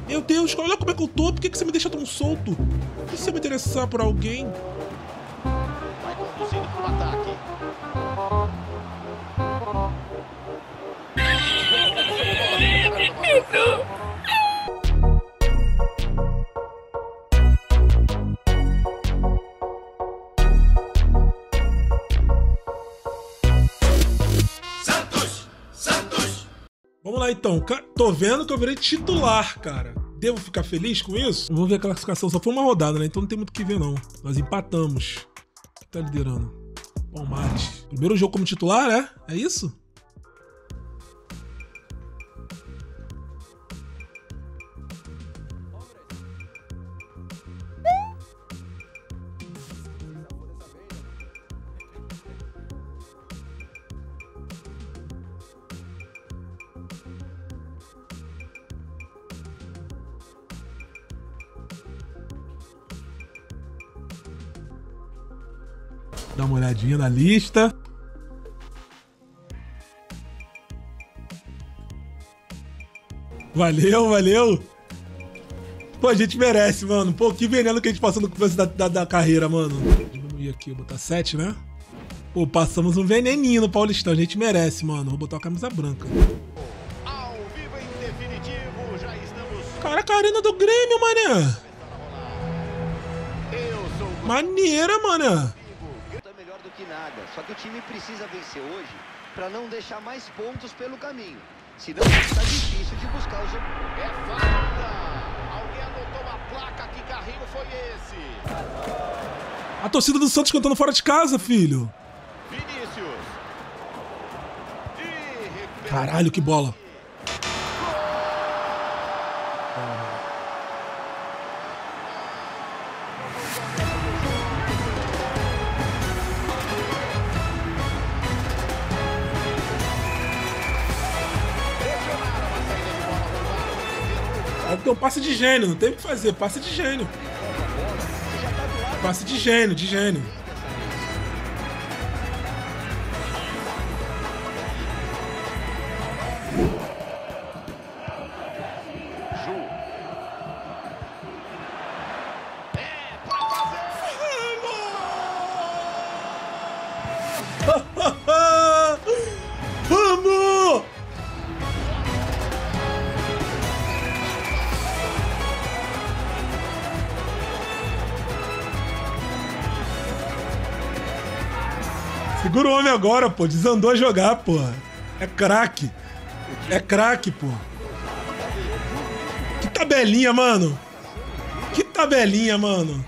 Meu Deus, olha como é que eu tô. Por que você me deixa tão solto? E se eu me interessar por alguém? Vai conduzindo pro ataque. Vamos lá então, tô vendo que eu virei titular, cara. Devo ficar feliz com isso? Vamos ver a classificação, só foi uma rodada, né? Então não tem muito o que ver não. Nós empatamos. Quem tá liderando? Palmares. Primeiro jogo como titular, é? É isso? Dá uma olhadinha na lista. Valeu, valeu. Pô, a gente merece, mano. Pô, que veneno que a gente passou no começo da carreira, mano. Diminuir aqui, vou botar 7, né? Pô, passamos um veneninho no Paulistão. A gente merece, mano. Vou botar a camisa branca. Ao vivo em definitivo, já estamos... Caraca, a arena do Grêmio, mané. Eu sou o... Maneira, mané. É melhor do que nada, só que o time precisa vencer hoje para não deixar mais pontos pelo caminho. Senão está difícil de buscar os... É falta! Alguém anotou uma placa, que carrinho foi esse? A torcida do Santos cantando fora de casa, filho. Vinícius. Caralho, que bola. Tem um passe de gênio, não tem o que fazer, passe de gênio. Passe de gênio, de gênio. Ju. É pra fazer! Vamos! Segura o homem agora, pô. Desandou a jogar, pô. É craque. É craque, pô. Que tabelinha, mano. Que tabelinha, mano.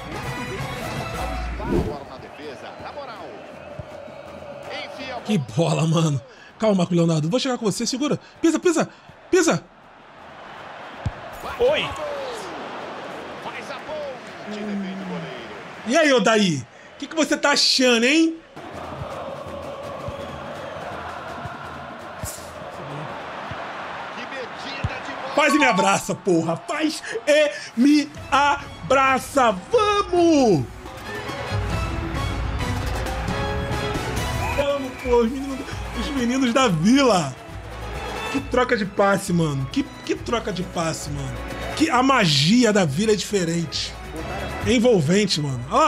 Que bola, mano. Calma, Marco Leonardo. Vou chegar com você. Segura. Pisa, pisa. Pisa. Oi. Faz a ponte, defende o goleiro. E aí, Odaí? O que você tá achando, hein? Faz e me abraça, porra. Faz e me abraça. Vamos! Vamos, pô. Os meninos da Vila. Que troca de passe, mano. Que troca de passe, mano. Que a magia da Vila é diferente. É envolvente, mano. Ó.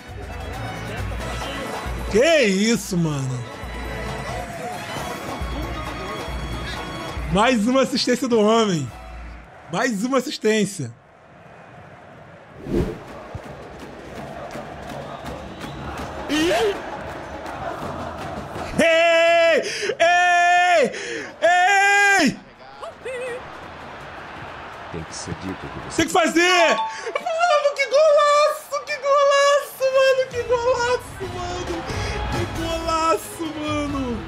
Que isso, mano. Mais uma assistência do homem. Mais uma assistência. Ei! Ei! Ei! Tem que ser dito que você... Tem que fazer! Mano, que golaço! Que golaço, mano! Que golaço, mano! Que golaço, mano!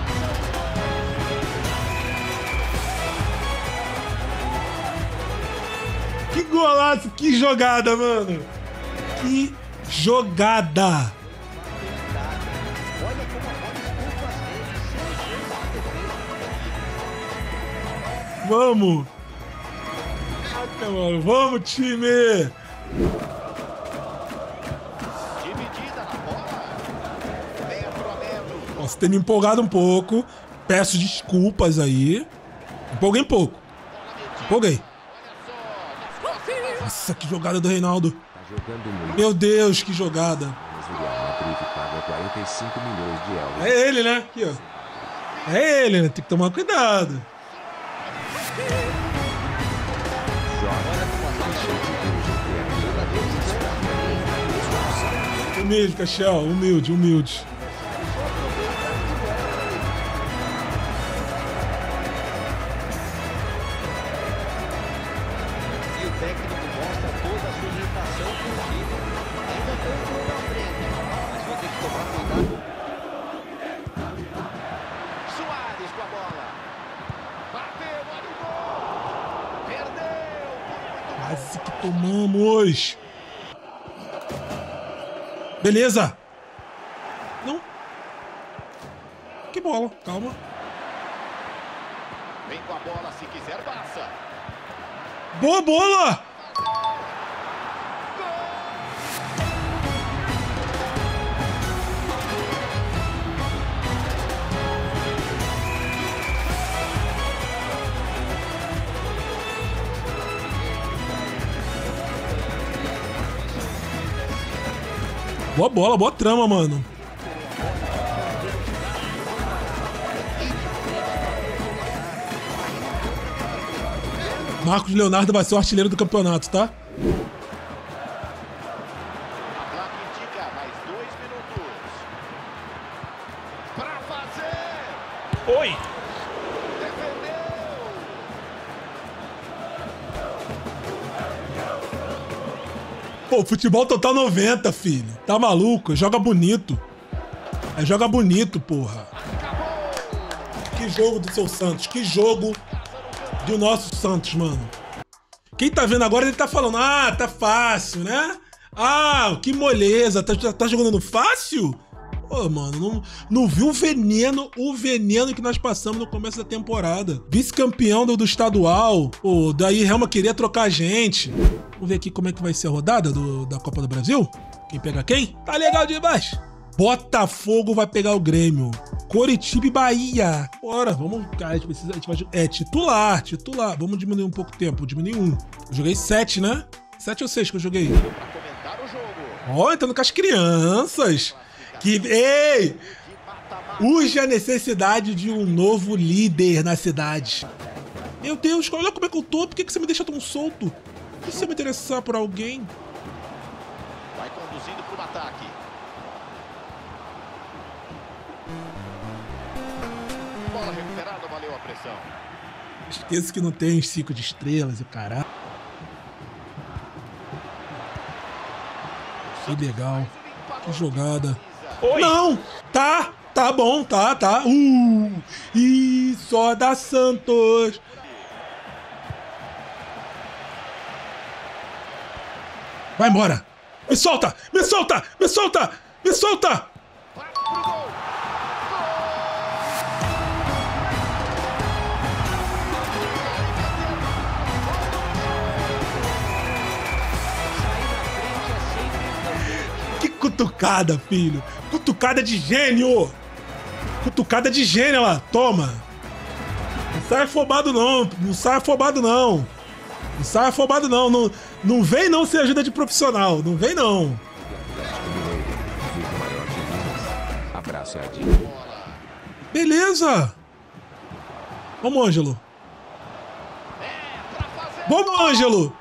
Que golaço! Que jogada, mano! Que jogada! Olha como a bola escupa às vezes, sem chance de defesa. Vamos! Caraca, mano! Vamos, time! Dividida na bola. Metro a metro. Posso ter me empolgado um pouco. Peço desculpas aí. Empolguei um pouco. Empolguei. Olha só. Nossa, que jogada do Reinaldo. Tá jogando muito. Meu Deus, que jogada. Mas o Real Madrid paga 45 milhões de euros. É ele, né? Aqui, ó. É ele, né? Tem que tomar cuidado. Humilde, Caxiel. Humilde, humilde. E o técnico mostra toda a sua irritação com o time. Ainda tem um jogo à frente, mas vai ter que tomar cuidado. Suárez com a bola. Bateu, olha o gol. Perdeu por muito Quase que tomamos. Beleza. Não. Que bola. Calma. Vem com a bola, se quiser, passa. Boa bola. Boa bola, boa trama, mano. Marcos Leonardo vai ser o artilheiro do campeonato, tá? A placa indica mais 2 minutos. Pra fazer. Oi. Defendeu. Pô, futebol total 90, filho. Tá maluco? Joga bonito. É, joga bonito, porra. Que jogo do seu Santos. Que jogo do nosso Santos, mano. Quem tá vendo agora, ele tá falando, ah, tá fácil, né? Ah, que moleza. Tá jogando fácil? Pô, mano, não viu o veneno que nós passamos no começo da temporada. Vice-campeão do estadual. Pô, daí Helma queria trocar a gente. Vamos ver aqui como é que vai ser a rodada da Copa do Brasil. Quem pega quem? Tá legal demais. Botafogo vai pegar o Grêmio. Coritiba e Bahia. Bora, vamos. Cara, a gente vai. É, titular. Vamos diminuir um pouco o tempo. Diminuir 1. Eu joguei 7, né? 7 ou 6 que eu joguei. Pra comentar o jogo. Ó, entrando com as crianças. Ei! Urge a necessidade de um novo líder na cidade. Meu Deus, olha como é que eu tô. Por que você me deixa tão solto? E se eu me interessar por alguém? Vai conduzindo pro ataque. Bola recuperada, valeu a pressão. Esqueço que não tem 5 de estrelas e o caralho. Que legal. Que jogada. Oi. Não! Tá bom, tá. Só da Santos. Vai embora. Me solta! Vai pro gol. Que cutucada, filho. Cutucada de gênio. Cutucada de gênio, lá. Toma. Não sai afobado, não. Não vem, não, sem ajuda de profissional. Não vem, não. Abraço, Edinho. Beleza. Vamos, Ângelo. Vamos, Ângelo.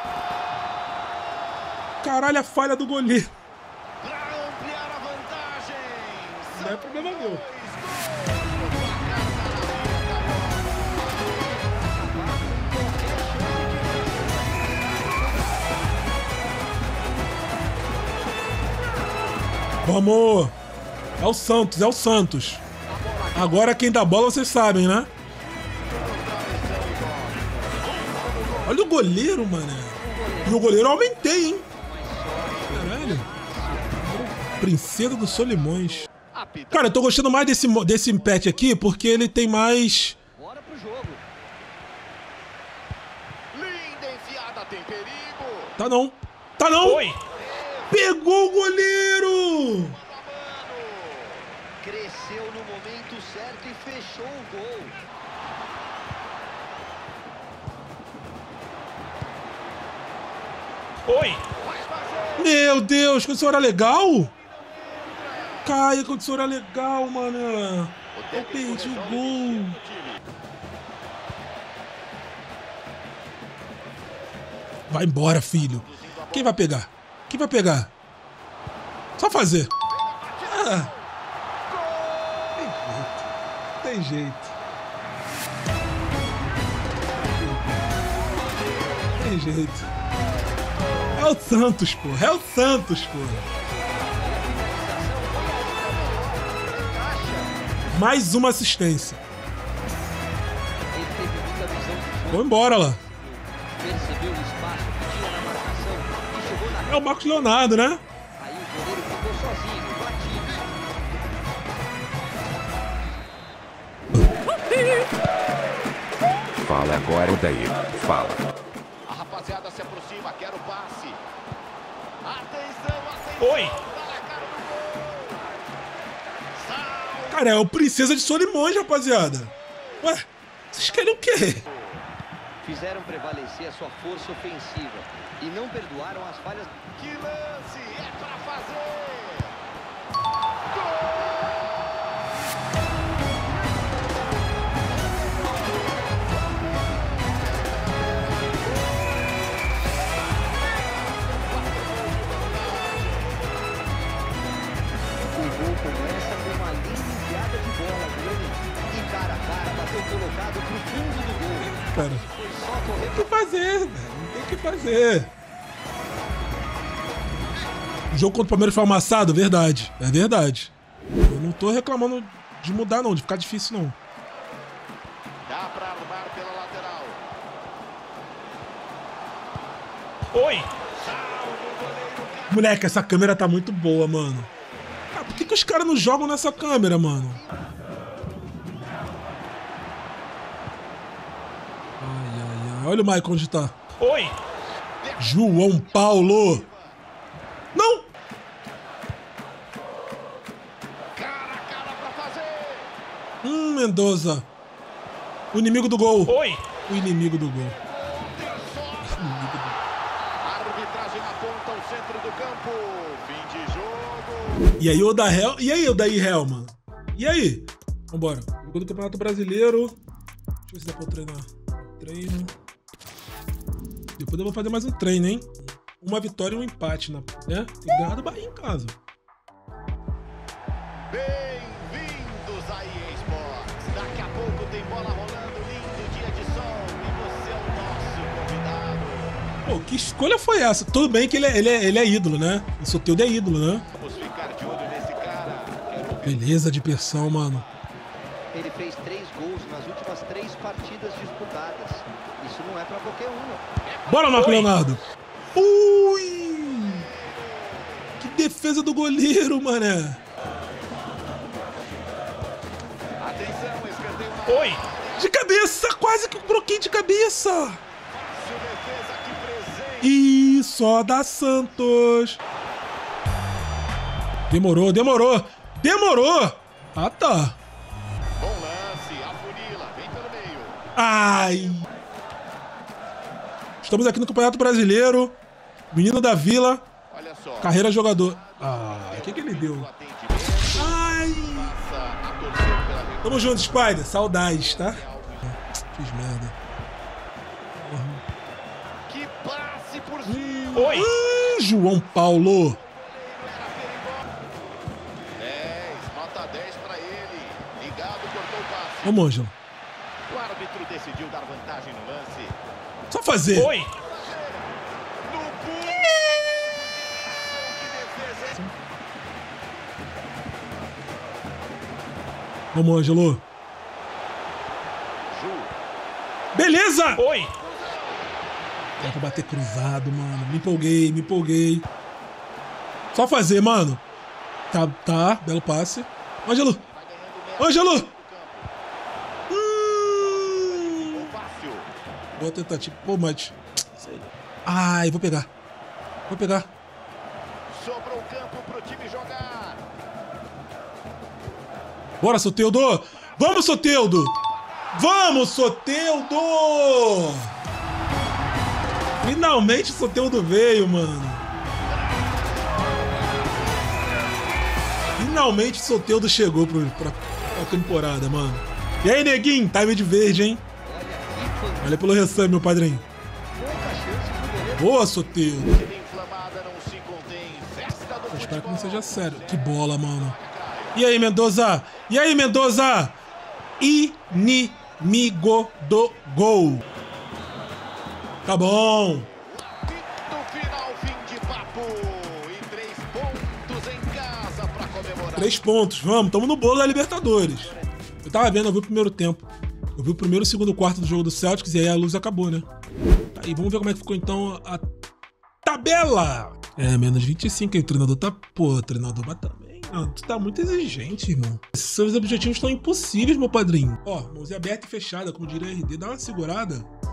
Caralho, a falha do goleiro. Pra ampliar a vantagem. Não é problema meu. Vamos! É o Santos. Agora quem dá bola vocês sabem, né? Olha o goleiro, mané. E o goleiro eu aumentei, hein? Caralho. Princesa dos Solimões. Cara, eu tô gostando mais desse empate aqui porque ele tem mais... Bora pro jogo. Linda enfiada, tem perigo. Tá não. Oi. Pegou o goleiro! Cresceu no momento certo e fechou o gol. Oi! Meu Deus, condição era legal? Caia, condição era legal, mano. Eu perdi o gol. Vai embora, filho. Quem vai pegar? Quem vai pegar? Só fazer. Ah. Tem jeito. Tem jeito. É o Santos, pô. É o Santos, pô. Mais uma assistência. Vou embora lá. É o Marcos Leonardo, né? Aí o goleiro ficou sozinho, batido. Fala agora daí. Fala. A rapaziada se aproxima, quer o passe. Atenção. Oi! Cara, é o Princesa de Solimões, rapaziada. Ué, vocês querem o quê? Fizeram prevalecer a sua força ofensiva e não perdoaram as falhas. Que lance, é pra fazer. O gol começa com uma linda enfiada de bola, Grêmio. E cara a cara, bateu colocado pro fundo do gol. Cara, Foi só correr. tem que fazer, velho. Não tem que fazer. O jogo contra o Palmeiras foi amassado? Verdade. É verdade. Eu não tô reclamando de mudar, não. De ficar difícil, não. Dá pra armar pela lateral. Oi! Moleque, essa câmera tá muito boa, mano. Cara, por que os caras não jogam nessa câmera, mano? Ai. Olha o Maicon onde tá. Oi! João Paulo! Não! Cara a cara pra fazer. Mendoza. O inimigo do gol. Oi! O inimigo do gol. A arbitragem aponta o centro do campo. Fim de jogo. E aí, E aí, Odair Helman? E aí? Vambora. Jogo do Campeonato Brasileiro. Deixa eu ver se dá pra eu treinar. Treino. Depois eu vou fazer mais um treino, hein? Uma vitória e um empate, né? Tem ganhado o Bahia em casa. Bem-vindos a EA Sports. Daqui a pouco tem bola rolando, lindo dia de sol e você é o nosso convidado. Pô, que escolha foi essa? Tudo bem que ele é ídolo, né? O Soteldo é ídolo, né? Vamos ficar de olho nesse cara. Beleza de pressão, mano. Ele fez 3 gols nas últimas 3 partidas disputadas. Isso não é pra qualquer um, não. Bora, Marco Leonardo! Ui! Que defesa do goleiro, mané! Atenção, escanteio na Oi! De cabeça! Quase que eu broquei de cabeça! sua defesa aqui presente. E só da Santos! Demorou! Ah, tá! Bom lance, afunila, vem pelo meio. Ai! Estamos aqui no Campeonato Brasileiro. Menino da Vila. Olha só. Carreira jogador. Ah, o que ele deu? Atendimento, Ai! passa a torcer pela Tamo junto, Spider. Saudades, tá? Fiz merda. Que passe por cima. Oi! João Paulo. 10, nota 10 pra ele. Ligado, cortou o passe. Vamos, Ângelo. O árbitro decidiu dar vantagem no lance. Só fazer. Oi! No pulo. Que defesa, hein? Vamos, Ângelo. Ju. Beleza! Oi! Dá pra bater cruzado, mano. Me empolguei. Só fazer, mano. Tá. Belo passe. Ângelo. Vai ganhando metro Ângelo. do campo. Fácil. Boa tentativa. Pô, mate. Ai, vou pegar. Sobrou o campo pro time jogar. Bora, Soteldo. Vamos, Soteldo. Finalmente o Soteldo veio, mano. Finalmente o Soteldo chegou pra temporada, mano. E aí, neguinho? Time de verde, hein? Olha pelo restante, meu padrinho. Boa, Soteldo. Eu espero que não seja sério. Que bola, mano. E aí, Mendoza? E aí, Mendoza? Inimigo do gol. Tá bom. No final, fim de papo. E 3 pontos em casa pra comemorar. 3 pontos, vamos. Tamo no bolo da Libertadores. Eu tava vendo, eu vi o primeiro tempo. Eu vi o primeiro e o segundo quarto do jogo do Celtics e aí a luz acabou, né? Aí vamos ver como é que ficou então a tabela. Menos 25, aí o treinador tá... Pô, treinador, mas também... Ah, tu tá muito exigente, irmão. Seus objetivos estão impossíveis, meu padrinho. Ó, mãozinha aberta e fechada, como diria RD. Dá uma segurada.